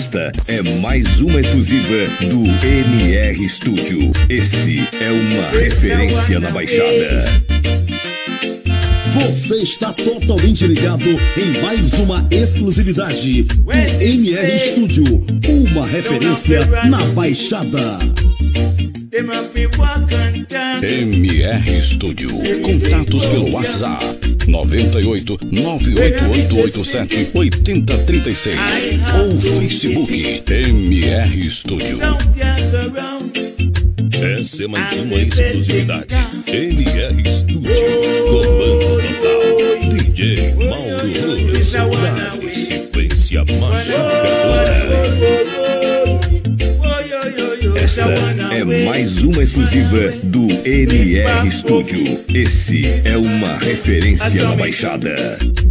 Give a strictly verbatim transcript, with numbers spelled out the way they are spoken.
Esta é mais uma exclusiva do M R Studio. Esse é uma referência na Baixada. Você está totalmente ligado em mais uma exclusividade do M R Studio, uma referência na Baixada. M R Studio. Contatos pelo WhatsApp nove oito nove oito oito oito sete oito zero três seis ou Facebook M R Studio. Essa é mais uma exclusividade. M R Studio, comando total. D J Mauro Rose, na sequência machucadora. Esta é mais uma exclusiva do M R Studio. Esse é uma referência na Baixada.